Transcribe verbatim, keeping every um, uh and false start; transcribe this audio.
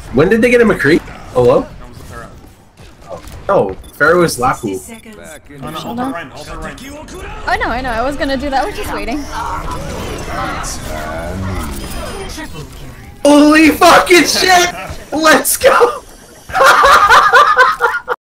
When did they get a McCree? Hello? That was the Pharaoh. Oh, Pharaoh is Lapu. Oh no, hold on, Rein, hold on, Rein. I know, I know. I was gonna do that. I was just waiting. Holy fucking shit! Let's go!